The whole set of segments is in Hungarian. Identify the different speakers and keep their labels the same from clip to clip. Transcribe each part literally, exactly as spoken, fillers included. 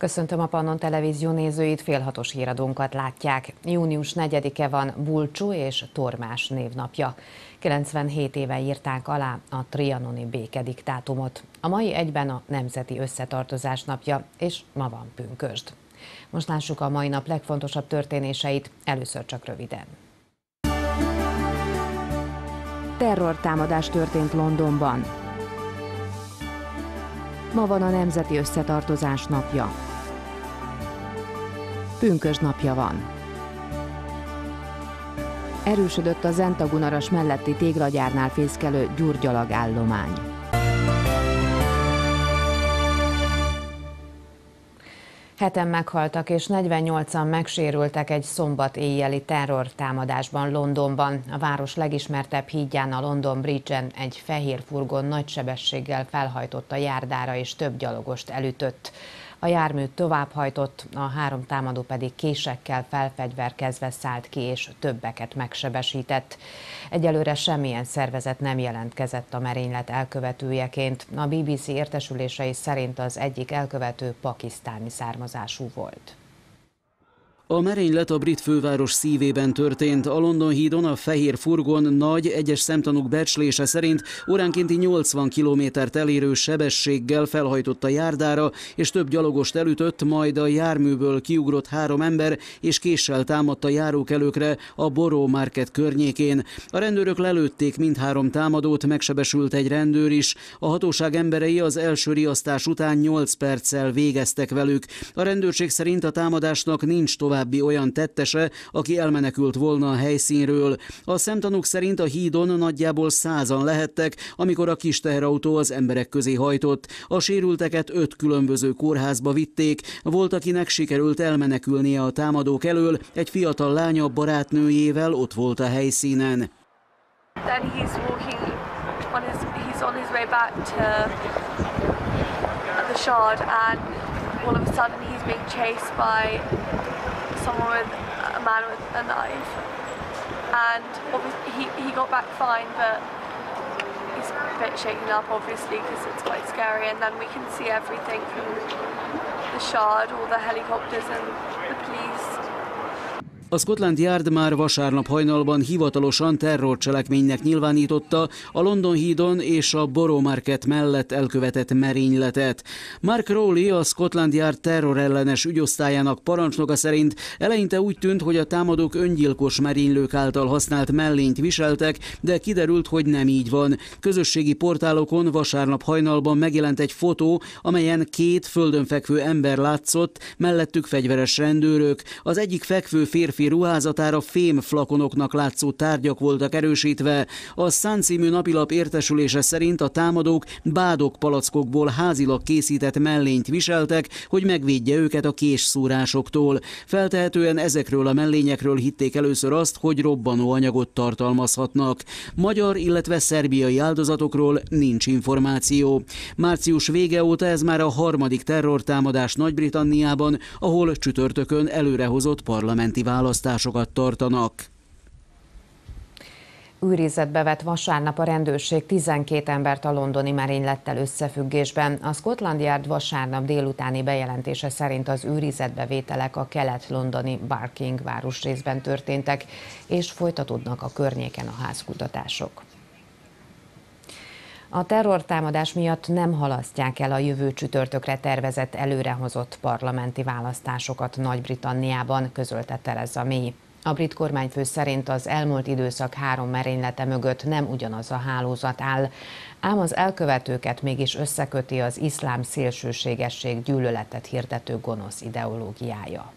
Speaker 1: Köszöntöm a Pannon Televízió nézőit, fél hatos híradónkat látják. június negyedike van Bulcsú és Tormás névnapja. kilencvenhét éve írták alá a trianoni békediktátumot. A mai egyben a Nemzeti Összetartozás napja, és ma van pünkösd. Most lássuk a mai nap legfontosabb történéseit, először csak röviden. Terrortámadás történt Londonban. Ma van a Nemzeti Összetartozás napja. Pünkösd napja van. Erősödött a Zentagunaras melletti téglagyárnál fészkelő gyurgyalag állomány. Heten meghaltak és negyvennyolcan megsérültek egy szombat éjjeli terrortámadásban Londonban. A város legismertebb hídján, a London Bridge-en egy fehér furgon nagy sebességgel felhajtott a járdára és több gyalogost elütött. A jármű továbbhajtott, a három támadó pedig késekkel felfegyverkezve szállt ki és többeket megsebesített. Egyelőre semmilyen szervezet nem jelentkezett a merénylet elkövetőjeként. A bé bé cé értesülései szerint az egyik elkövető pakisztáni származású volt.
Speaker 2: A merénylet a brit főváros szívében történt. A London hídon a fehér furgon nagy, egyes szemtanúk becslése szerint óránkénti nyolcvan kilométert elérő sebességgel felhajtott a járdára, és több gyalogost elütött, majd a járműből kiugrott három ember, és késsel támadt a járókelőkre a Borough Market környékén. A rendőrök lelőtték mindhárom támadót, megsebesült egy rendőr is. A hatóság emberei az első riasztás után nyolc perccel végeztek velük. A rendőrség szerint a támadásnak nincs tovább további olyan tettese, aki elmenekült volna a helyszínről. A szemtanúk szerint a hídon nagyjából százan lehettek, amikor a kis teherautó az emberek közé hajtott. A sérülteket öt különböző kórházba vitték. Volt, akinek sikerült elmenekülnie a támadók elől, egy fiatal lánya barátnőjével ott volt a helyszínen.
Speaker 3: Then he's walking on his he's on his way back to the Shard, and all of a sudden he's being chased by someone with a man with a knife, and obviously he, he got back fine, but he's a bit shaken up obviously because it's quite scary. And then we can see everything from the Shard, all the helicopters and the police.
Speaker 2: A Scotland Yard már vasárnap hajnalban hivatalosan terrorcselekménynek nyilvánította a London hídon és a Borough Market mellett elkövetett merényletet. Mark Rowley, a Scotland Yard terrorellenes ügyosztályának parancsnoka szerint eleinte úgy tűnt, hogy a támadók öngyilkos merénylők által használt mellényt viseltek, de kiderült, hogy nem így van. Közösségi portálokon vasárnap hajnalban megjelent egy fotó, amelyen két földön fekvő ember látszott, mellettük fegyveres rendőrök. Az egyik fekvő férfi ruházatára fémflakonoknak látszó tárgyak voltak erősítve. A Sun című napilap értesülése szerint a támadók bádok palackokból házilag készített mellényt viseltek, hogy megvédje őket a késszúrásoktól. Feltehetően ezekről a mellényekről hitték először azt, hogy robbanóanyagot tartalmazhatnak. Magyar, illetve szerbiai áldozatokról nincs információ. Március vége óta ez már a harmadik terrortámadás Nagy-Britanniában, ahol csütörtökön előrehozott parlamenti választásokat tartanak.
Speaker 1: Őrizetbe vett vasárnap a rendőrség tizenkét embert a londoni merénylettel összefüggésben. A Scotland Yard vasárnap délutáni bejelentése szerint az őrizetbevételek a kelet-londoni Barking városrészben történtek, és folytatódnak a környéken a házkutatások. A terrortámadás miatt nem halasztják el a jövő csütörtökre tervezett előrehozott parlamenti választásokat Nagy-Britanniában, közölte Theresa May. A brit kormányfő szerint az elmúlt időszak három merénylete mögött nem ugyanaz a hálózat áll, ám az elkövetőket mégis összeköti az iszlám szélsőségesség gyűlöletet hirdető gonosz ideológiája.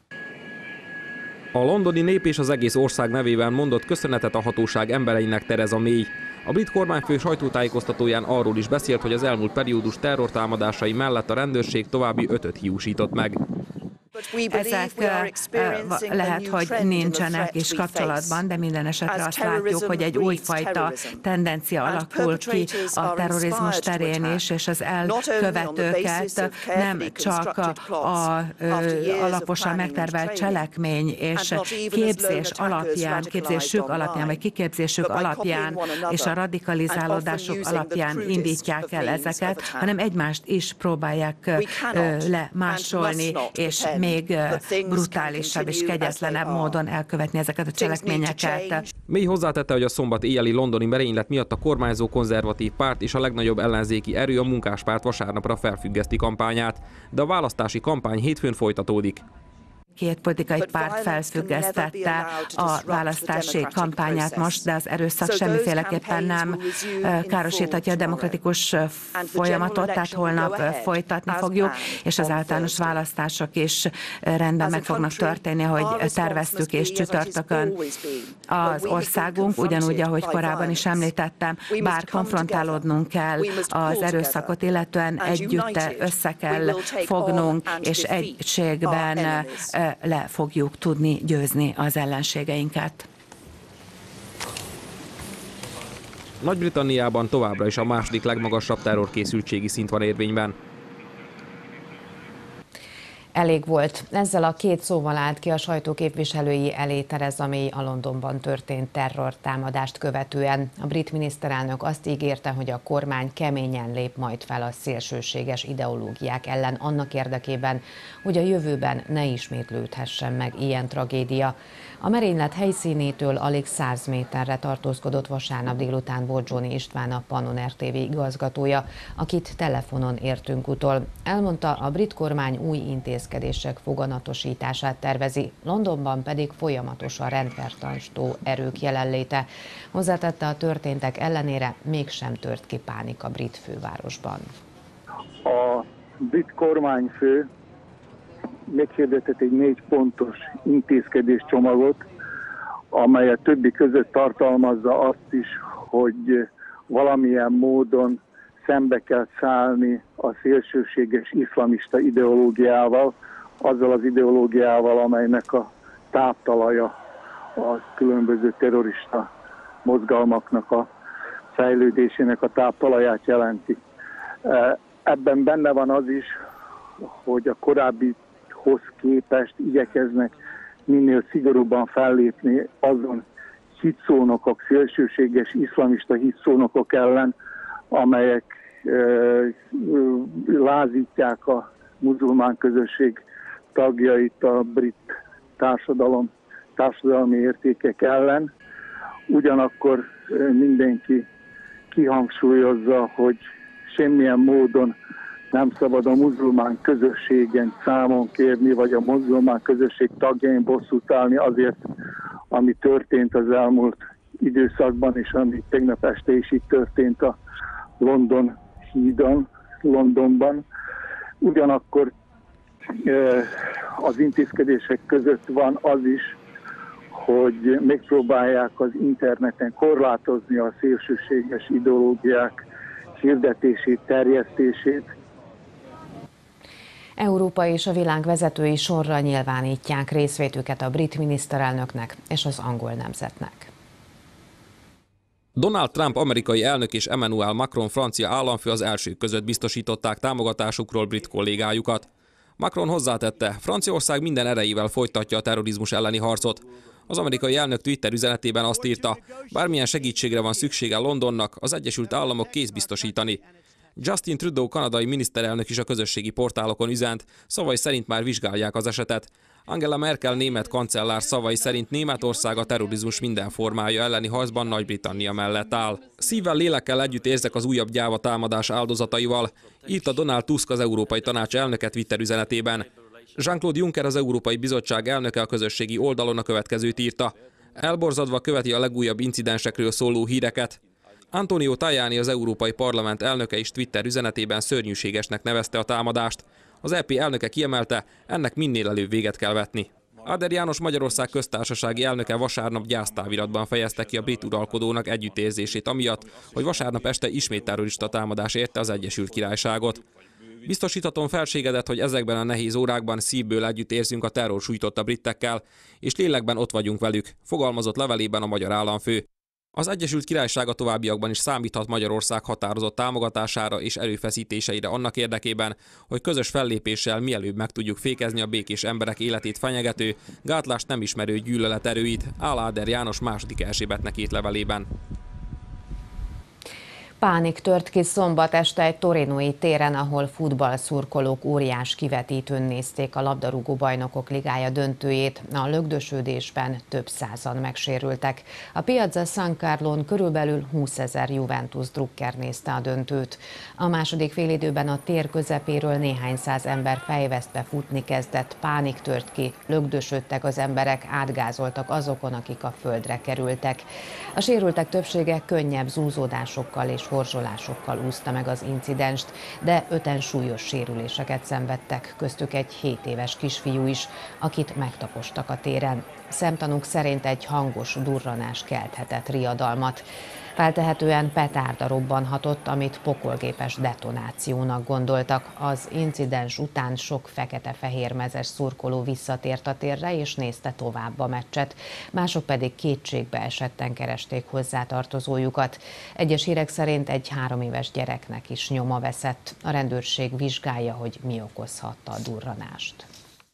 Speaker 4: A londoni nép és az egész ország nevében mondott köszönetet a hatóság embereinek Theresa May. A brit kormányfő sajtótájékoztatóján arról is beszélt, hogy az elmúlt periódus terrortámadásai mellett a rendőrség további ötöt hiúsított meg.
Speaker 5: Ezek lehet, hogy nincsenek is kapcsolatban, de minden esetre azt látjuk, hogy egy újfajta tendencia alakul ki a terrorizmus terén is, és az elkövetőket nem csak a, a, a alaposan megtervelt cselekmény és képzés alapján, képzésük alapján, vagy kiképzésük alapján és a radikalizálódásuk alapján indítják el ezeket, hanem egymást is próbálják lemásolni, és még brutálisabb és kegyetlenebb módon elkövetni ezeket a cselekményeket.
Speaker 4: May hozzátette, hogy a szombat éjjeli londoni merénylet miatt a kormányzó konzervatív párt és a legnagyobb ellenzéki erő, a Munkáspárt vasárnapra felfüggeszti kampányát, de a választási kampány hétfőn folytatódik.
Speaker 5: Két politikai párt felfüggesztette a választási kampányát most, de az erőszak semmiféleképpen nem károsíthatja a demokratikus folyamatot, tehát holnap folytatni fogjuk, és az általános választások is rendben meg fognak történni, hogy terveztük, és csütörtökön az országunk, ugyanúgy, ahogy korábban is említettem, bár konfrontálódnunk kell az erőszakot, illetően együtt össze kell fognunk, és egységben le fogjuk tudni győzni az ellenségeinket.
Speaker 4: Nagy-Britanniában továbbra is a második legmagasabb terrorkészültségi szint van érvényben.
Speaker 1: Elég volt. Ezzel a két szóval állt ki a sajtó képviselői elé Theresa May a Londonban történt terrortámadást követően. A brit miniszterelnök azt ígérte, hogy a kormány keményen lép majd fel a szélsőséges ideológiák ellen annak érdekében, hogy a jövőben ne ismétlődhessen meg ilyen tragédia. A merénylet helyszínétől alig száz méterre tartózkodott vasárnap délután Bordzsóni István, a Pannon er té vé igazgatója, akit telefonon értünk utol. Elmondta, a brit kormány új intézkedések foganatosítását tervezi, Londonban pedig folyamatos a rendfenntartó erők jelenléte. Hozzátette, a történtek ellenére mégsem tört ki pánik a brit fővárosban.
Speaker 6: A brit kormányfő meghirdetett egy négy pontos intézkedéscsomagot, amely a többi között tartalmazza azt is, hogy valamilyen módon szembe kell szállni a szélsőséges iszlamista ideológiával, azzal az ideológiával, amelynek a táptalaja a különböző terrorista mozgalmaknak a fejlődésének a táptalaját jelenti. Ebben benne van az is, hogy a korábbi hoz képest igyekeznek minél szigorúbban fellépni azon hitszónokok, szélsőséges iszlamista hitszónokok ellen, amelyek e, lázítják a muzulmán közösség tagjait a brit társadalom, társadalmi értékek ellen. Ugyanakkor mindenki kihangsúlyozza, hogy semmilyen módon nem szabad a muzulmán közösségen számon kérni, vagy a muzulmán közösség tagjain bosszút állni azért, ami történt az elmúlt időszakban, és ami tegnap este is itt történt a London hídon, Londonban. Ugyanakkor az intézkedések között van az is, hogy megpróbálják az interneten korlátozni a szélsőséges ideológiák hirdetését, terjesztését.
Speaker 1: Európa és a világ vezetői sorra nyilvánítják részvétüket a brit miniszterelnöknek és az angol nemzetnek.
Speaker 4: Donald Trump amerikai elnök és Emmanuel Macron francia államfő az elsők között biztosították támogatásukról brit kollégájukat. Macron hozzátette, Franciaország minden erejével folytatja a terrorizmus elleni harcot. Az amerikai elnök Twitter üzenetében azt írta, bármilyen segítségre van szüksége Londonnak, az Egyesült Államok kész biztosítani. Justin Trudeau kanadai miniszterelnök is a közösségi portálokon üzent, szavai szerint már vizsgálják az esetet. Angela Merkel német kancellár szavai szerint Németország a terrorizmus minden formája elleni harcban Nagy-Britannia mellett áll. Szívvel, lélekkel együtt érzek az újabb gyáva támadás áldozataival, írta Donald Tusk, az Európai Tanács elnöke Twitter üzenetében. Jean-Claude Juncker, az Európai Bizottság elnöke a közösségi oldalon a következőt írta. Elborzadva követi a legújabb incidensekről szóló híreket. Antonio Tajani, az Európai Parlament elnöke is Twitter üzenetében szörnyűségesnek nevezte a támadást. Az é pé elnöke kiemelte, ennek minél előbb véget kell vetni. Áder János, Magyarország köztársasági elnöke vasárnap gyásztáviratban fejezte ki a brit uralkodónak együttérzését amiatt, hogy vasárnap este ismét terrorista támadás érte az Egyesült Királyságot. Biztosíthatom felségedett, hogy ezekben a nehéz órákban szívből együtt érzünk a terror sújtotta britekkel, és lélekben ott vagyunk velük, fogalmazott levelében a magyar államfő. Az Egyesült Királyság a továbbiakban is számíthat Magyarország határozott támogatására és erőfeszítéseire annak érdekében, hogy közös fellépéssel mielőbb meg tudjuk fékezni a békés emberek életét fenyegető, gátlást nem ismerő gyűlölet erőit, áll Áder János második Erzsébetnek írt levelében.
Speaker 1: Pánik tört ki szombat este egy torinói téren, ahol futballszurkolók óriás kivetítőn nézték a labdarúgó bajnokok ligája döntőjét. A lögdösödésben több százan megsérültek. A Piazza San Carlón körülbelül húszezer Juventus drukker nézte a döntőt. A második félidőben a tér közepéről néhány száz ember fejvesztve futni kezdett. Pánik tört ki, lögdösödtek az emberek, átgázoltak azokon, akik a földre kerültek. A sérültek többsége könnyebb zúzódásokkal és horzsolásokkal úszta meg az incidenst, de öten súlyos sérüléseket szenvedtek, köztük egy hét éves kisfiú is, akit megtapostak a téren. Szemtanúk szerint egy hangos durranás kelthetett riadalmat. Feltehetően petárda robbanhatott, amit pokolgépes detonációnak gondoltak. Az incidens után sok fekete-fehérmezes szurkoló visszatért a térre és nézte tovább a meccset. Mások pedig kétségbe esetten keresték hozzátartozójukat. Egyes hírek szerint egy három éves gyereknek is nyoma veszett. A rendőrség vizsgálja, hogy mi okozhatta a durranást.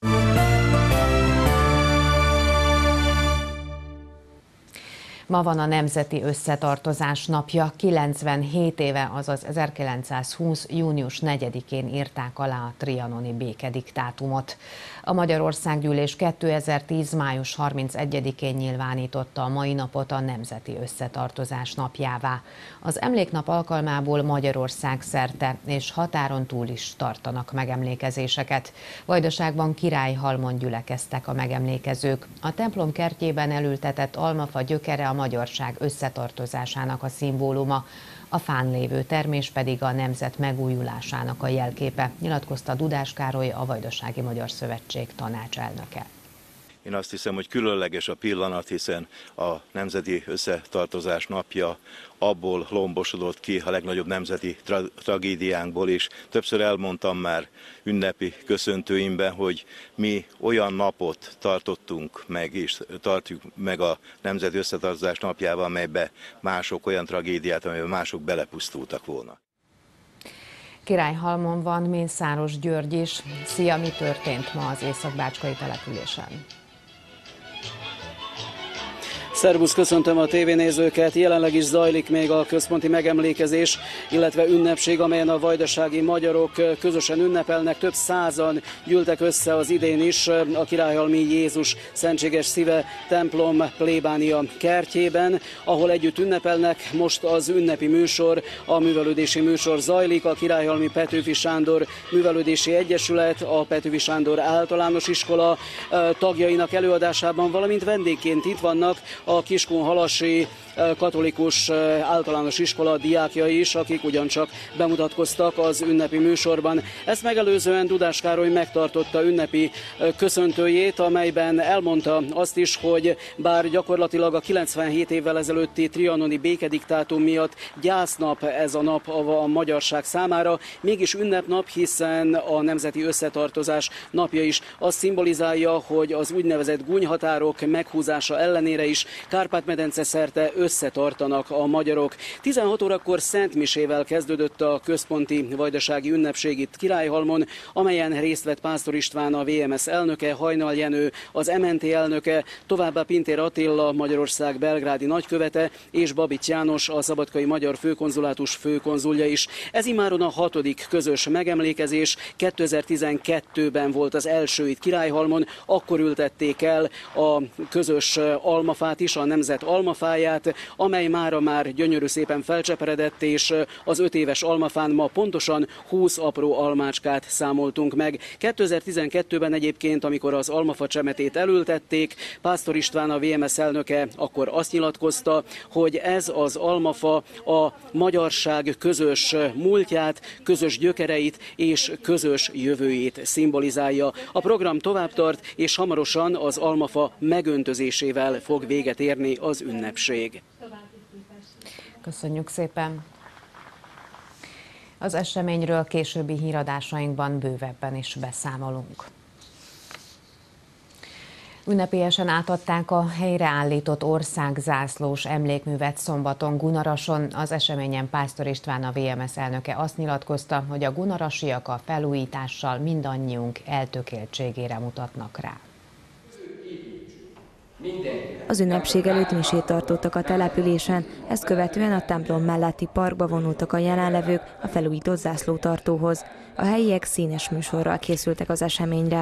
Speaker 1: Ma van a Nemzeti Összetartozás napja. kilencvenhét éve, azaz ezerkilencszázhúsz. június negyedikén írták alá a trianoni békediktátumot. A Magyarországgyűlés kétezer-tíz. május harmincegyedikén nyilvánította a mai napot a Nemzeti Összetartozás napjává. Az emléknap alkalmából Magyarország szerte és határon túl is tartanak megemlékezéseket. Vajdaságban Királyhalmon gyülekeztek a megemlékezők. A templom kertjében elültetett almafa gyökere a magyarság összetartozásának a szimbóluma, a fán lévő termés pedig a nemzet megújulásának a jelképe, nyilatkozta Dudás Károly, a Vajdasági Magyar Szövetség tanácselnöke.
Speaker 7: Én azt hiszem, hogy különleges a pillanat, hiszen a Nemzeti Összetartozás napja abból lombosodott ki, a legnagyobb nemzeti tra- tragédiánkból is. Többször elmondtam már ünnepi köszöntőimben, hogy mi olyan napot tartottunk meg, és tartjuk meg a Nemzeti Összetartozás napjával, amelybe mások olyan tragédiát, amelyben mások belepusztultak volna.
Speaker 1: Királyhalmon van Mészáros György is. Szia, mi történt ma az északbácskai településen?
Speaker 2: Szervusz, köszöntöm a tévénézőket! Jelenleg is zajlik még a központi megemlékezés, illetve ünnepség, amelyen a vajdasági magyarok közösen ünnepelnek. Több százan gyűltek össze az idén is a Királyhalmi Jézus Szentséges Szíve templom plébánia kertjében, ahol együtt ünnepelnek. Most az ünnepi műsor, a művelődési műsor zajlik. A Királyhalmi Petőfi Sándor Művelődési Egyesület, a Petőfi Sándor Általános Iskola tagjainak előadásában, valamint vendégként itt vannak a Kiskunhalasi Katolikus Általános Iskola diákjai is, akik ugyancsak bemutatkoztak az ünnepi műsorban. Ezt megelőzően Dudás Károly megtartotta ünnepi köszöntőjét, amelyben elmondta azt is, hogy bár gyakorlatilag a kilencvenhét évvel ezelőtti trianoni békediktátum miatt gyásznap ez a nap a magyarság számára, mégis ünnepnap, hiszen a Nemzeti Összetartozás napja is azt szimbolizálja, hogy az úgynevezett gúnyhatárok meghúzása ellenére is Kárpát-medence szerte összetartanak a magyarok. tizenhat órakor szentmisével kezdődött a központi vajdasági ünnepség itt Királyhalmon, amelyen részt vett Pásztor István, a vé em es elnöke, Hajnal Jenő, az em en té elnöke, továbbá Pintér Attila, Magyarország belgrádi nagykövete, és Babics János, a szabadkai magyar főkonzulátus főkonzulja is. Ez immáron a hatodik közös megemlékezés. kétezer-tizenkettőben volt az első itt Királyhalmon, akkor ültették el a közös almafát is, a nemzet almafáját, amely mára már gyönyörű szépen felcseperedett, és az öt éves almafán ma pontosan húsz apró almácskát számoltunk meg. kétezer-tizenkettőben egyébként, amikor az almafa csemetét elültették, Pásztor István, a vé em es elnöke akkor azt nyilatkozta, hogy ez az almafa a magyarság közös múltját, közös gyökereit és közös jövőjét szimbolizálja. A program tovább tart, és hamarosan az almafa megöntözésével fog véget érni az ünnepség.
Speaker 1: Köszönjük szépen! Az eseményről későbbi híradásainkban bővebben is beszámolunk. Ünnepélyesen átadták a helyreállított országzászlós emlékművet szombaton Gunarason. Az eseményen Pásztor István, a vé em es elnöke azt nyilatkozta, hogy a gunarasiak a felújítással mindannyiunk eltökéltségére mutatnak rá.
Speaker 8: Az ünnepség előtt misét tartottak a településen, ezt követően a templom melletti parkba vonultak a jelenlevők a felújított zászlótartóhoz. A helyiek színes műsorral készültek az eseményre.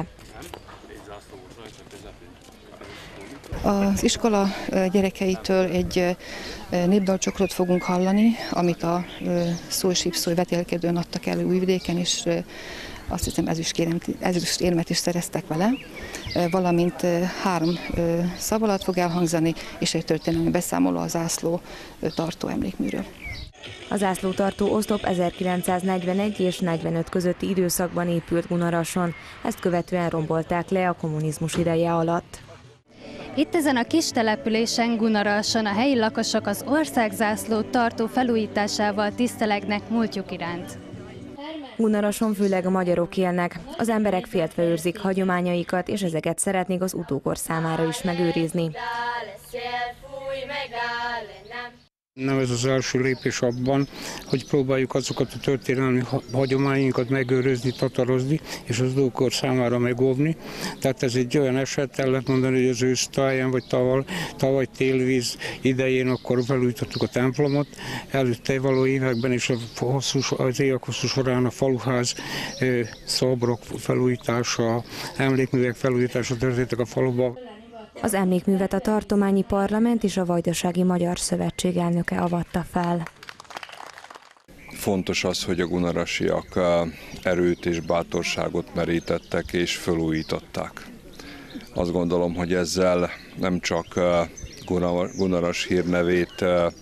Speaker 9: Az iskola gyerekeitől egy népdalcsokrot fogunk hallani, amit a Szó és Ipszói vetélkedőn adtak elő Újvidéken, és azt hiszem ezüst érmet is szereztek vele, valamint három szavalat fog elhangzani, és egy történelmi beszámoló a zászló tartó emlékműről.
Speaker 8: A zászlótartó oszlop ezerkilencszáznegyvenegy és negyvenöt közötti időszakban épült Gunarason, ezt követően rombolták le a kommunizmus ideje alatt.
Speaker 10: Itt ezen a kis településen, Gunarason a helyi lakosok az országzászló tartó felújításával tisztelegnek múltjuk iránt.
Speaker 8: Gunarason főleg a magyarok élnek. Az emberek féltve őrzik hagyományaikat, és ezeket szeretnék az utókor számára is megőrizni.
Speaker 11: Nem ez az első lépés abban, hogy próbáljuk azokat a történelmi hagyományokat megőrizni, tatarozni, és az utókor számára megóvni. Tehát ez egy olyan eset, el lehet mondani, hogy az ősz táján, vagy tavaly, tavaly télvíz idején akkor felújítottuk a templomot. Előtte való években is a hosszú, az évek hosszú során a faluház szobrok felújítása, emlékművek felújítása történtek a faluban.
Speaker 8: Az emlékművet a tartományi parlament és a Vajdasági Magyar Szövetség elnöke avatta fel.
Speaker 12: Fontos az, hogy a gunarasiak erőt és bátorságot merítettek és felújították. Azt gondolom, hogy ezzel nem csak Gunaras hírnevét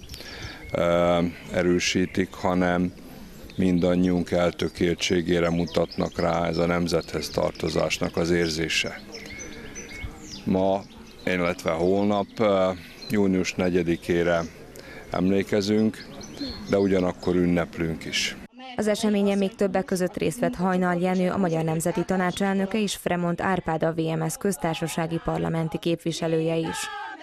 Speaker 12: erősítik, hanem mindannyiunk eltökéltségére mutatnak rá, ez a nemzethez tartozásnak az érzése. Ma, illetve holnap, június negyedikére emlékezünk, de ugyanakkor ünneplünk is.
Speaker 8: Az eseményen még többek között részt vett Hajnal Jenő, a Magyar Nemzeti Tanács elnöke, és Fremont Árpád, a vé em es köztársasági parlamenti képviselője is.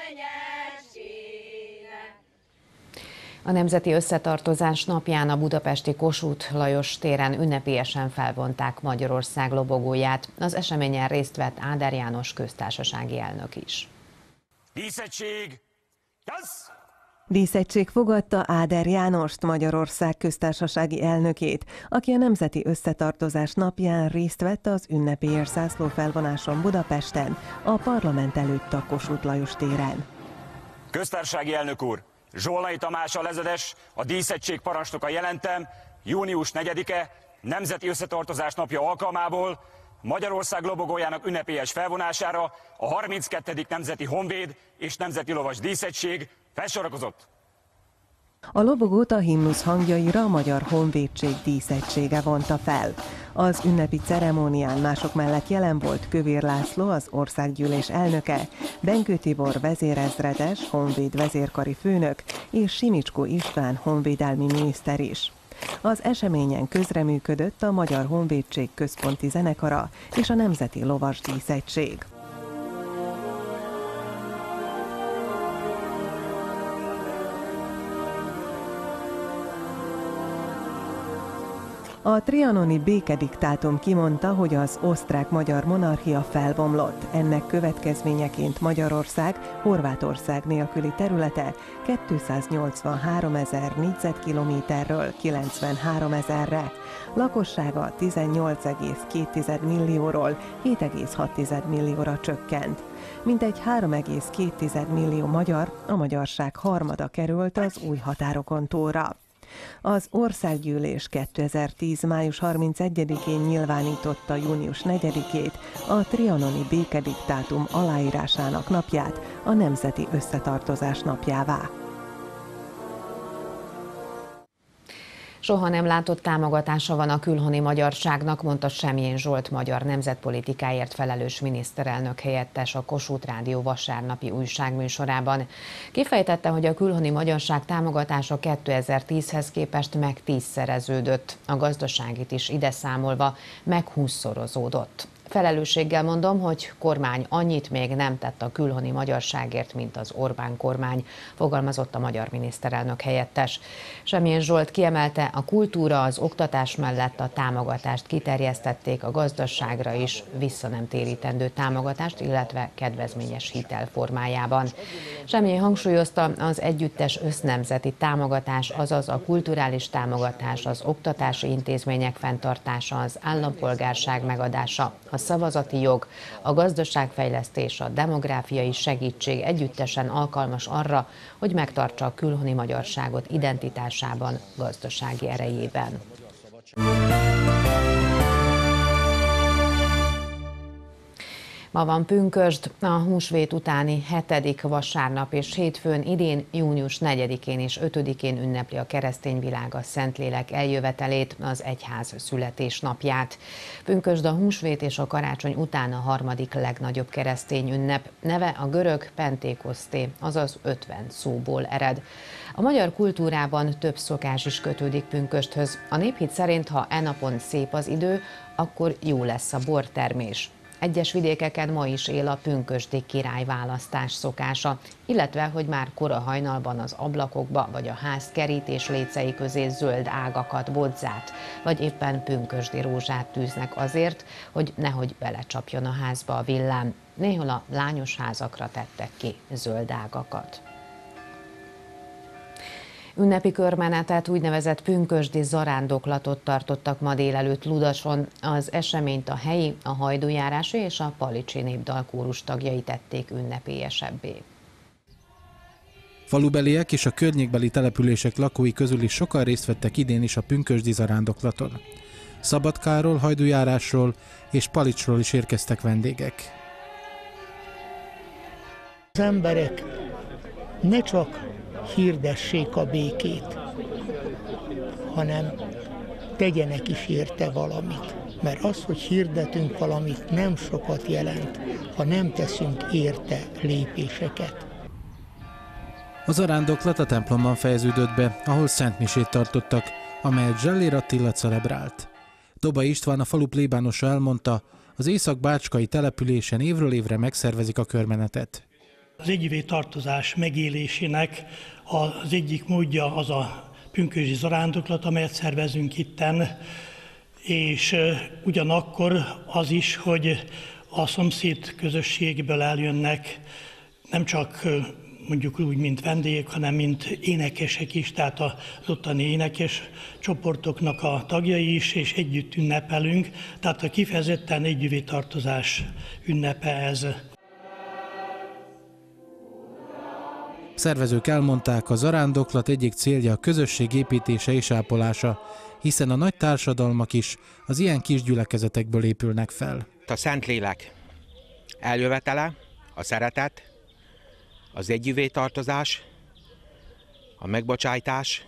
Speaker 1: A Nemzeti Összetartozás napján a budapesti Kossuth Lajos téren ünnepélyesen felvonták Magyarország lobogóját. Az eseményen részt vett Áder János köztársasági elnök is.
Speaker 13: Díszettség! Yes!
Speaker 14: Díszettség fogadta Áder Jánost, Magyarország köztársasági elnökét, aki a Nemzeti Összetartozás napján részt vett az ünnepélyes zászlófelvonáson Budapesten, a parlament előtt a Kossuth Lajos téren.
Speaker 13: Köztársasági elnök úr! Zsolnai Tamás lezedes, a díszettség parancsnoka jelentem, június negyedike, Nemzeti Összetartozás napja alkalmából Magyarország lobogójának ünnepélyes felvonására a harminckettedik Nemzeti Honvéd és Nemzeti Lovas Díszettség felsorakozott.
Speaker 14: A lobogót a himnusz hangjaira a Magyar Honvédség díszegysége vonta fel. Az ünnepi ceremónián mások mellett jelen volt Kövér László, az országgyűlés elnöke, Benkő Tibor vezérezredes, honvéd vezérkari főnök, és Simicskó István honvédelmi miniszter is. Az eseményen közreműködött a Magyar Honvédség központi zenekara és a Nemzeti Lovas Díszettség. A trianoni békediktátum kimondta, hogy az osztrák-magyar monarchia felbomlott. Ennek következményeként Magyarország Horvátország nélküli területe kétszáznyolcvanháromezer négyzetkilométerről kilencvenhárom ezerre, lakossága tizennyolc egész két millióról hét egész hat millióra csökkent. Mintegy három egész két millió magyar, a magyarság harmada került az új határokon túlra. Az országgyűlés kétezer-tíz május harmincegyedikén nyilvánította június negyedikét, a trianoni békediktátum aláírásának napját a Nemzeti Összetartozás napjává.
Speaker 1: Soha nem látott támogatása van a külhoni magyarságnak, mondta Semjén Zsolt magyar nemzetpolitikáért felelős miniszterelnök helyettes a Kossuth Rádió vasárnapi újságműsorában. Kifejtette, hogy a külhoni magyarság támogatása kétezer-tízhez képest meg tízszereződött, a gazdaságit is ide számolva meg húszszorozódott. Felelősséggel mondom, hogy kormány annyit még nem tett a külhoni magyarságért, mint az Orbán kormány, fogalmazott a magyar miniszterelnök helyettes. Semjén Zsolt kiemelte, a kultúra, az oktatás mellett a támogatást kiterjesztették a gazdaságra is, vissza nem térítendő támogatást, illetve kedvezményes hitel formájában. Semjén hangsúlyozta, az együttes össznemzeti támogatás, azaz a kulturális támogatás, az oktatási intézmények fenntartása, az állampolgárság megadása, a szavazati jog, a gazdaságfejlesztés, a demográfiai segítség együttesen alkalmas arra, hogy megtartsa a külhoni magyarságot identitásában, gazdasági erejében. Ma van pünkösd, a húsvét utáni hetedik vasárnap, és hétfőn idén június negyedikén és ötödikén ünnepli a keresztény világ a Szentlélek eljövetelét, az egyház születésnapját. Pünkösd a húsvét és a karácsony után a harmadik legnagyobb keresztény ünnep, neve a görög pentékoszté, azaz ötven szóból ered. A magyar kultúrában több szokás is kötődik pünkösdhöz. A néphit szerint, ha e napon szép az idő, akkor jó lesz a bortermés. Egyes vidékeken ma is él a pünkösdi királyválasztás szokása, illetve hogy már kora hajnalban az ablakokba vagy a ház kerítés lécei közé zöld ágakat, bodzát, vagy éppen pünkösdi rózsát tűznek azért, hogy nehogy belecsapjon a házba a villám. Néhol a lányos házakra tettek ki zöld ágakat. Ünnepi körmenetet, úgynevezett pünkösdi zarándoklatot tartottak ma délelőtt Ludason. Az eseményt a helyi, a hajdújárási és a palicsi népdalkórus tagjai tették ünnepélyesebbé.
Speaker 15: Falubeliek és a környékbeli települések lakói közül is sokan részt vettek idén is a pünkösdi zarándoklaton. Szabadkáról, hajdújárásról és Palicsról is érkeztek vendégek.
Speaker 16: Az emberek ne csak hirdessék a békét, hanem tegyenek is érte valamit. Mert az, hogy hirdetünk valamit, nem sokat jelent, ha nem teszünk érte lépéseket.
Speaker 15: A zarándoklat a templomban fejeződött be, ahol szentmisét tartottak, amelyet Zsellér Attila celebrált. Dobai István, a falu plébánosa elmondta, az észak-bácskai településen évről évre megszervezik a körmenetet.
Speaker 17: Az együvé tartozás megélésének az egyik módja az a pünkösdi zarándoklat, amelyet szervezünk itten, és ugyanakkor az is, hogy a szomszéd közösségből eljönnek nem csak mondjuk úgy, mint vendégek, hanem mint énekesek is, tehát az ottani énekes csoportoknak a tagjai is, és együtt ünnepelünk, tehát a kifejezetten együvé tartozás ünnepe ez.
Speaker 15: Szervezők elmondták, a zarándoklat egyik célja a közösség építése és ápolása, hiszen a nagy társadalmak is az ilyen kis gyülekezetekből épülnek fel.
Speaker 18: A Szentlélek eljövetele, a szeretet, az együvé tartozás, a megbocsájtás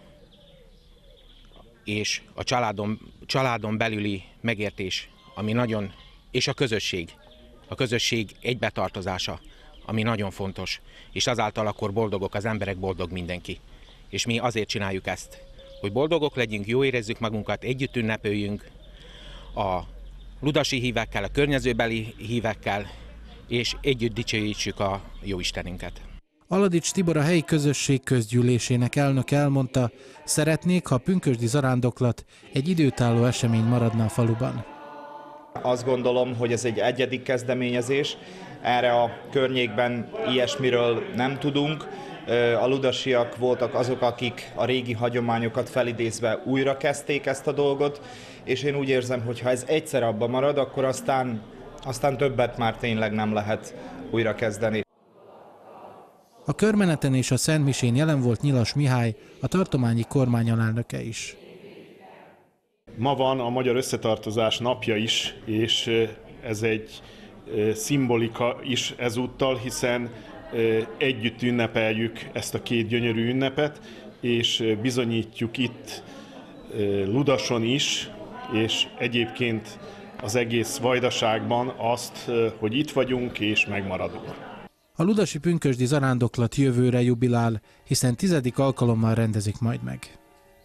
Speaker 18: és a családon, családon belüli megértés, ami nagyon, és a közösség, a közösség egybetartozása, ami nagyon fontos, és azáltal akkor boldogok az emberek, boldog mindenki. És mi azért csináljuk ezt, hogy boldogok legyünk, jó érezzük magunkat, együtt ünnepeljünk a ludasi hívekkel, a környezőbeli hívekkel, és együtt dicsőítsük a Jóistenünket.
Speaker 15: Aladics Tibor, a helyi közösség közgyűlésének elnöke elmondta, szeretnék, ha a pünkösdi zarándoklat egy időtálló esemény maradna a faluban.
Speaker 19: Azt gondolom, hogy ez egy egyedi kezdeményezés, erre a környékben ilyesmiről nem tudunk. A ludasiak voltak azok, akik a régi hagyományokat felidézve újra kezdték ezt a dolgot, és én úgy érzem, hogy ha ez egyszer abba marad, akkor aztán, aztán többet már tényleg nem lehet újra kezdeni.
Speaker 15: A körmeneten és a szentmisén jelen volt Nyilas Mihály, a tartományi kormány alelnöke is.
Speaker 20: Ma van a Magyar Összetartozás napja is, és ez egy szimbolika is ezúttal, hiszen együtt ünnepeljük ezt a két gyönyörű ünnepet, és bizonyítjuk itt Ludason is, és egyébként az egész Vajdaságban azt, hogy itt vagyunk és megmaradunk.
Speaker 15: A ludasi pünkösdi zarándoklat jövőre jubilál, hiszen tizedik alkalommal rendezik majd meg.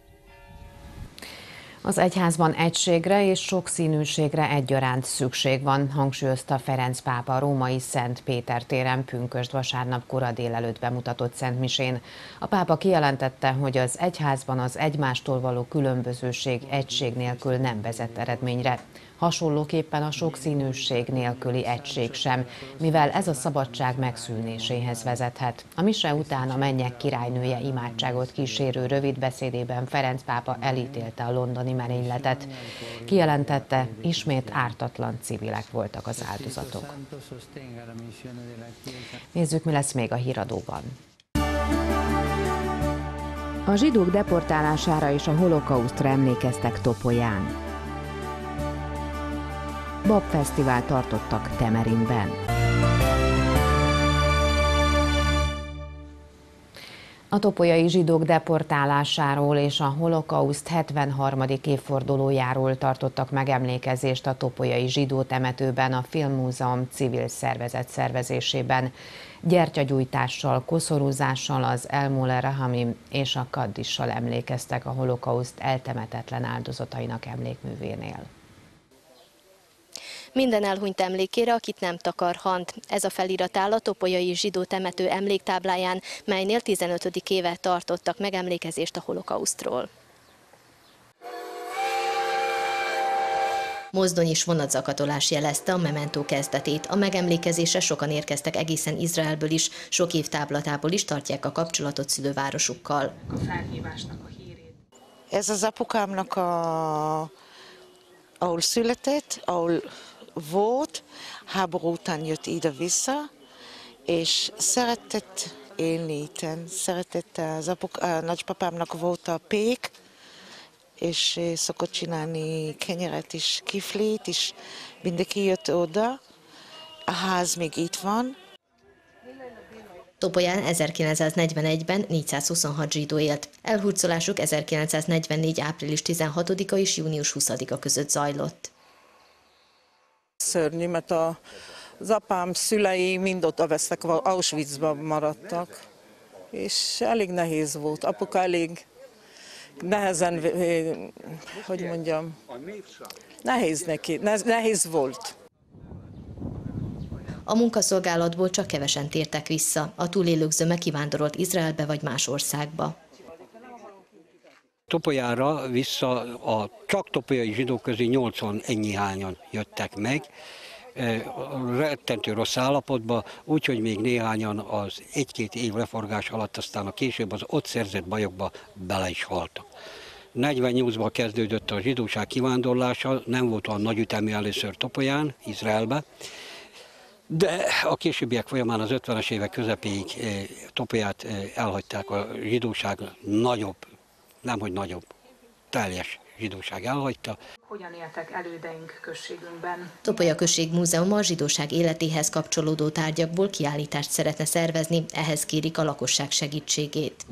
Speaker 1: Az egyházban egységre és sokszínűségre egyaránt szükség van, hangsúlyozta Ferenc pápa a római Szent Péter téren pünkösd vasárnap kora délelőtt bemutatott szentmisén. A pápa kijelentette, hogy az egyházban az egymástól való különbözőség egység nélkül nem vezet eredményre. Hasonlóképpen a sokszínűség nélküli egység sem, mivel ez a szabadság megszűnéséhez vezethet. A mise után a mennyek királynője imádságot kísérő rövid beszédében Ferenc pápa elítélte a londoni merényletet. Kijelentette, ismét ártatlan civilek voltak az áldozatok. Nézzük, mi lesz még a híradóban. A zsidók deportálására és a holokausztra emlékeztek Topolyán. Babfesztivál tartottak Temerinben. A topolyai zsidók deportálásáról és a holokauszt hetvenharmadik évfordulójáról tartottak megemlékezést a topolyai zsidó temetőben a Filmmúzeum civil szervezet szervezésében. Gyertyagyújtással, koszorúzással, az El Mole Rahamim és a Kaddissal emlékeztek a holokauszt eltemetetlen áldozatainak emlékművénél.
Speaker 21: Minden elhunyt emlékére, akit nem takar hant. Ez a felirat áll a topolyai zsidó temető emléktábláján, melynél tizenötödik éve tartottak megemlékezést a holokausztról. Mozdonyis vonatzakatolás jelezte a mementó kezdetét. A megemlékezésre sokan érkeztek egészen Izraelből is, sok év táblatából is tartják a kapcsolatot szülővárosukkal.
Speaker 22: A felhívásnak a hírét.
Speaker 23: Ez az apukámnak a... ahol született, ahol volt, háború után jött ide-vissza, és szeretett élni itten. Szeretett az apuk, a nagypapámnak volt a pék, és szokott csinálni kenyeret is, kiflit, és mindenki jött oda. A ház még itt van.
Speaker 21: Topolyán ezerkilencszáznegyvenegyben négyszázhuszonhat zsidó élt. Elhurcolásuk ezerkilencszáznegyvennégy. április tizenhatodika és június huszadika között zajlott.
Speaker 24: Szörnyű, mert a, az apám szülei mind ott vesztek, Auschwitzban maradtak, és elég nehéz volt. Apuka elég nehezen, hogy mondjam, nehéz neki, nehéz volt.
Speaker 21: A munkaszolgálatból csak kevesen tértek vissza. A túlélők zöme kivándorolt Izraelbe vagy más országba.
Speaker 25: Topolyára vissza a csak topolyai zsidók közé nyolcvan ennyi hányan jöttek meg, rettentő rossz állapotban, úgyhogy még néhányan az egy-két év leforgás alatt aztán a később az ott szerzett bajokba bele is haltak. negyvennyolcban kezdődött a zsidóság kivándorlása, nem volt olyan nagy ütemű először Topolyán, Izraelbe, de a későbbiek folyamán az ötvenes évek közepéig Topolyát elhagyták, a zsidóság nagyobb, nemhogy nagyobb, teljes zsidóság elhagyta.
Speaker 22: Hogyan éltek elődeink községünkben?
Speaker 21: Topolya község múzeuma a zsidóság életéhez kapcsolódó tárgyakból kiállítást szeretne szervezni, ehhez kérik a lakosság segítségét.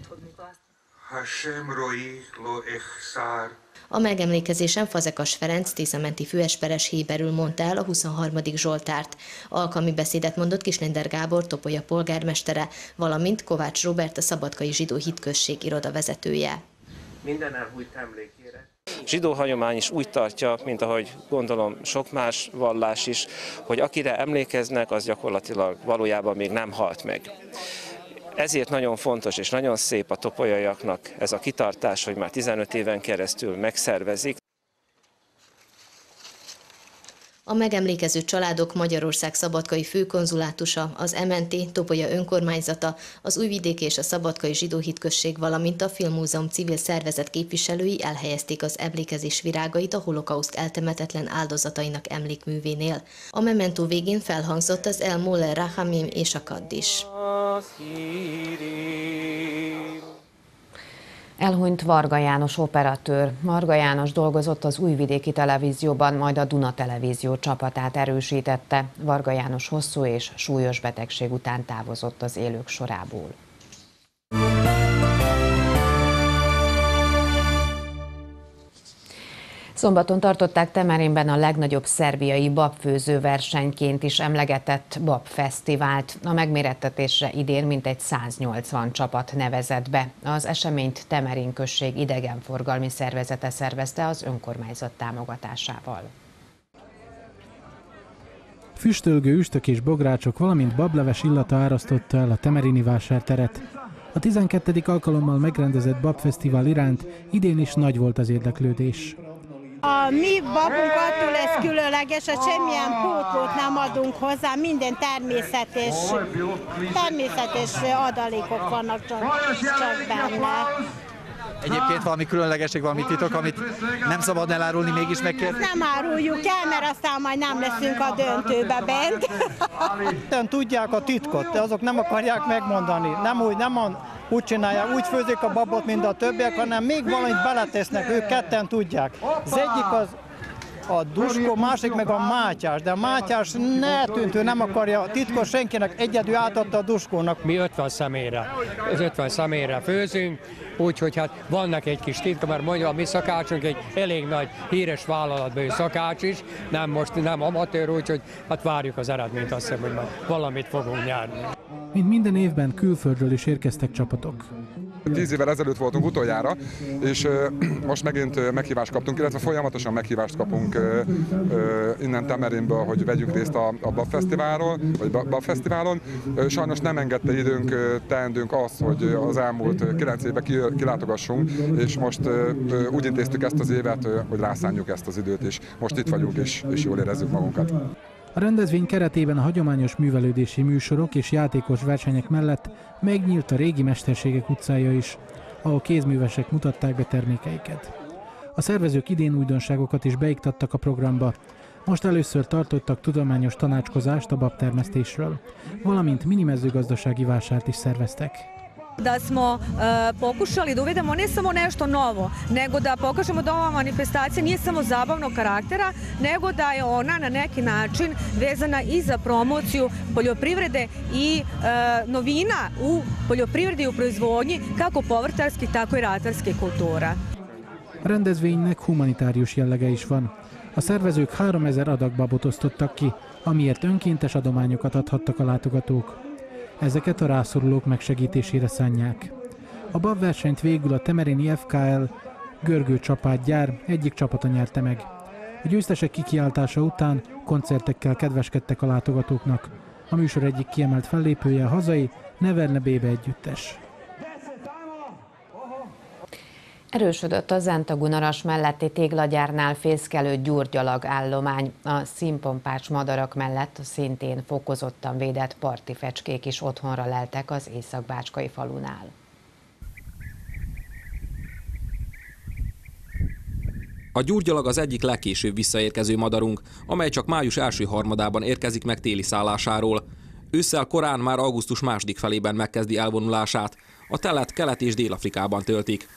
Speaker 21: A megemlékezésen Fazekas Ferenc Tisza-menti főesperes héberül mondta el a huszonharmadik Zsoltárt. Alkalmi beszédet mondott Kislender Gábor, Topolya polgármestere, valamint Kovács Róbert, a Szabadkai Zsidó Hitközség irodavezetője.
Speaker 26: Minden elhújt emlékére.
Speaker 27: Zsidó hagyomány is úgy tartja, mint ahogy gondolom sok más vallás is, hogy akire emlékeznek, az gyakorlatilag valójában még nem halt meg. Ezért nagyon fontos és nagyon szép a topolyaiaknak ez a kitartás, hogy már tizenöt éven keresztül megszervezik.
Speaker 21: A megemlékező családok Magyarország Szabadkai Főkonzulátusa, az em en té Topolya önkormányzata, az Újvidéki és a Szabadkai Zsidó Hitközség, valamint a Filmmúzeum civil szervezet képviselői elhelyezték az emlékezés virágait a holokauszt eltemetetlen áldozatainak emlékművénél. A mementó végén felhangzott az El Mole Rahamim és a Kaddiss.
Speaker 1: Elhunyt Varga János operatőr. Varga János dolgozott az Újvidéki Televízióban, majd a Duna Televízió csapatát erősítette. Varga János hosszú és súlyos betegség után távozott az élők sorából. Szombaton tartották Temerinben a legnagyobb szerbiai babfőző versenyként is emlegetett babfesztivált. A megmérettetésre idén mintegy száznyolcvan csapat nevezett be. Az eseményt Temerin község idegenforgalmi szervezete szervezte az önkormányzat támogatásával.
Speaker 15: Füstölgő üstök és bográcsok, valamint bableves illata árasztotta el a temerini vásárteret. A tizenkettedik alkalommal megrendezett babfesztivál iránt idén is nagy volt az érdeklődés.
Speaker 2: A mi babunk attól lesz különleges, hogy semmilyen pótlót nem adunk hozzá, minden természetes, természetes adalékok vannak csak, csak benne.
Speaker 3: Egyébként valami különlegesség, valami titok, amit nem szabad elárulni, mégis megkérni?
Speaker 2: Nem áruljuk el, mert aztán majd nem leszünk a döntőbe bent.
Speaker 4: Nem tudják a titkot, de azok nem akarják megmondani. Nem úgy, nem úgy csinálják, úgy főzik a babot, mint a többiek, hanem még valamit beletesznek, ők ketten tudják. Az egyik az a Duskó, másik meg a Mátyás, de a Mátyás ne tűnt, ő nem akarja titkos senkinek, egyedül átadta a Duskónak.
Speaker 5: Mi ötven személyre, az ötven személyre főzünk, úgyhogy hát vannak egy kis titka, mert mondja, a mi szakácsunk egy elég nagy híres vállalatbeli szakács is, nem most nem amatőr, úgyhogy hát várjuk az eredményt, azt hiszem, hogy majd valamit fogunk nyerni.
Speaker 15: Mint minden évben külföldről is érkeztek csapatok.
Speaker 6: Tíz évvel ezelőtt voltunk utoljára, és most megint meghívást kaptunk, illetve folyamatosan meghívást kapunk innen Temerinből, hogy vegyünk részt a, a babfesztiválról, vagy babfesztiválon. Sajnos nem engedte időnk, teendőnk azt, hogy az elmúlt kilenc évben kilátogassunk, és most úgy intéztük ezt az évet, hogy rászánjuk ezt az időt, és most itt vagyunk, és, és jól érezzük magunkat.
Speaker 15: A rendezvény keretében a hagyományos művelődési műsorok és játékos versenyek mellett megnyílt a régi mesterségek utcája is, ahol kézművesek mutatták be termékeiket. A szervezők idén újdonságokat is beiktattak a programba. Most először tartottak tudományos tanácskozást a babtermesztésről, valamint mini mezőgazdasági vásárt is szerveztek.
Speaker 7: Da smo uh, pokušali da uvedemo ne samo nešto novo, nego da pokažemo da ova manifestacija nije samo zabavnog karaktera, nego da je ona na neki način vezana i za promociju poljoprivrede i uh, novina u poljoprivredi i u proizvodnji kako povrtarskih, tako i ratarskih kultura.
Speaker 15: A rendezvénynek humanitárius jellege is van. A szervezők háromezer adag babot osztottak ki, amiért önkéntes adományokat adhattak a látogatók. Ezeket a rászorulók megsegítésére szánják. A babversenyt végül a temerini ef ká el Görgő csapátgyár egyik csapata nyerte meg. A győztesek kikiáltása után koncertekkel kedveskedtek a látogatóknak. A műsor egyik kiemelt fellépője a hazai Neverne Bébe együttes.
Speaker 1: Erősödött a Zentagunaras melletti téglagyárnál fészkelő gyurgyalag állomány. A színpompás madarak mellett szintén fokozottan védett parti fecskék is otthonra leltek az észak-bácskai falunál.
Speaker 9: A gyurgyalag az egyik legkésőbb visszaérkező madarunk, amely csak május első harmadában érkezik meg téli szállásáról. Ősszel korán már augusztus második felében megkezdi elvonulását. A telet Kelet- és Dél-Afrikában töltik.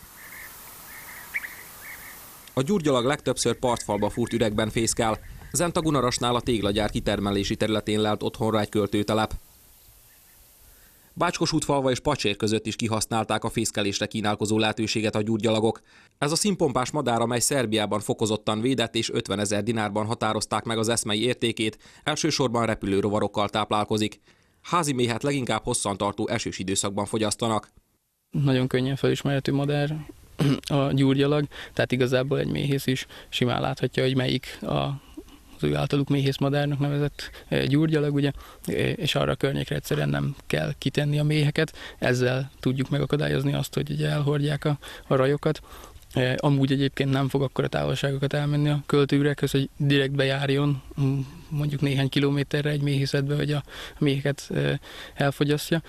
Speaker 9: A gyurgyalag legtöbbször partfalba fúrt üregben fészkel. Zentagunarasnál a téglagyár kitermelési területén lelt otthonra egy költőtelep. Bácskosútfalva és Pacsér között is kihasználták a fészkelésre kínálkozó lehetőséget a gyurgyalagok. Ez a színpompás madár, amely Szerbiában fokozottan védett és ötvenezer dinárban határozták meg az eszmei értékét, elsősorban repülőrovarokkal táplálkozik. Házi méhet leginkább hosszantartó esős időszakban fogyasztanak.
Speaker 28: Nagyon könnyen felismerhető madár a gyurgyalag, tehát igazából egy méhész is simán láthatja, hogy melyik a, az ő általuk méhészmadárnak nevezett gyurgyalag, ugye, és arra a környékre egyszerűen nem kell kitenni a méheket, ezzel tudjuk megakadályozni azt, hogy ugye elhordják a, a rajokat. Amúgy egyébként nem fog akkora távolságokat elmenni a költőüreghöz, hogy direkt bejárjon mondjuk néhány kilométerre egy méhészetbe, hogy a méheket elfogyasztja.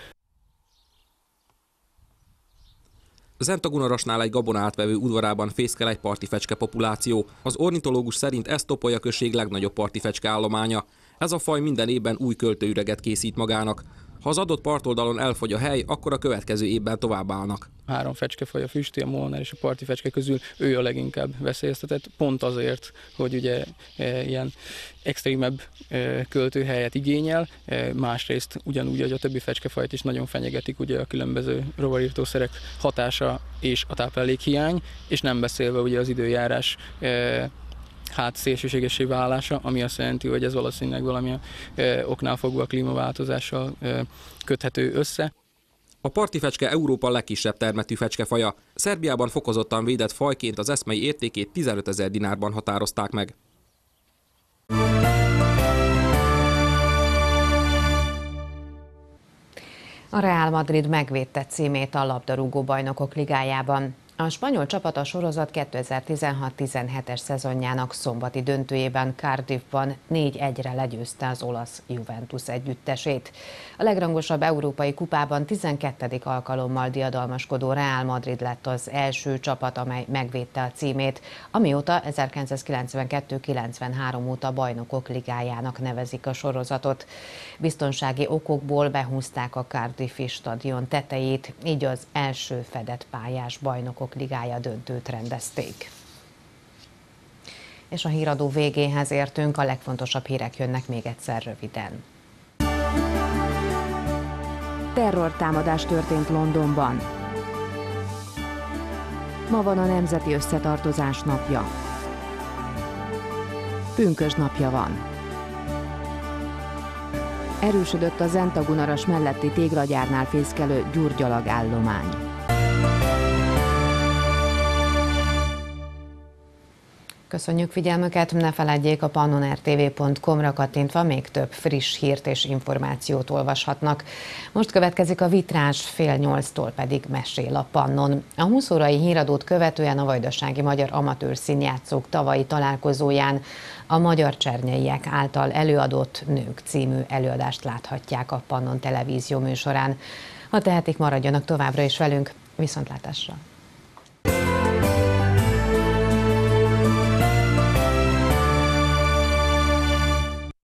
Speaker 9: Zentagunarasnál egy gabona átvevő udvarában fészkel egy parti fecske populáció. Az ornitológus szerint ez Topolya község legnagyobb parti fecske állománya. Ez a faj minden évben új költőüreget készít magának. Ha az adott partoldalon elfogy a hely, akkor a következő évben továbbállnak.
Speaker 28: Három fecskefaj, a füsti, a molnár és a parti fecske közül ő a leginkább veszélyeztetett, pont azért, hogy ugye e, ilyen extrémebb e, költőhelyet igényel, e, másrészt ugyanúgy, hogy a többi fecskefajt is nagyon fenyegetik ugye a különböző rovarírtószerek hatása és a táplálékhiány, és nem beszélve ugye az időjárás e, hát szélsőségessé válása, ami azt jelenti, hogy ez valószínűleg valamilyen ö, oknál fogva a klímaváltozással ö, köthető össze.
Speaker 9: A parti fecske Európa legkisebb termetű fecskefaja. Szerbiában fokozottan védett fajként az eszmei értékét tizenötezer dinárban határozták meg.
Speaker 1: A Real Madrid megvédte címét a labdarúgó bajnokok ligájában. A spanyol csapat a sorozat kétezer-tizenhat tizenhetes szezonjának szombati döntőjében Cardiffban négy egyre legyőzte az olasz Juventus együttesét. A legrangosabb európai kupában tizenkettedik alkalommal diadalmaskodó Real Madrid lett az első csapat, amely megvédte a címét, amióta ezerkilencszázkilencvenkettő kilencvenhárom óta bajnokok ligájának nevezik a sorozatot. Biztonsági okokból behúzták a Cardiffi stadion tetejét, így az első fedett pályás bajnokok ligája döntőt rendezték. És a híradó végéhez értünk, a legfontosabb hírek jönnek még egyszer röviden.
Speaker 8: Terrortámadás történt Londonban. Ma van a Nemzeti Összetartozás napja. Pünkösd napja van. Erősödött a Zentagunaras melletti téglagyárnál fészkelő gyurgyalag állomány.
Speaker 1: Köszönjük figyelmüket, ne feledjék, a pannon r t v pont com-ra kattintva még több friss hírt és információt olvashatnak. Most következik a Vitrázs, fél nyolctól pedig Mesél a Pannon. A húsz órai híradót követően a Vajdasági Magyar Amatőr Színjátszók tavalyi találkozóján a Magyar Csernyeiek által előadott Nők című előadást láthatják a Pannon televízió műsorán. Ha tehetik, maradjanak továbbra is velünk, viszontlátásra!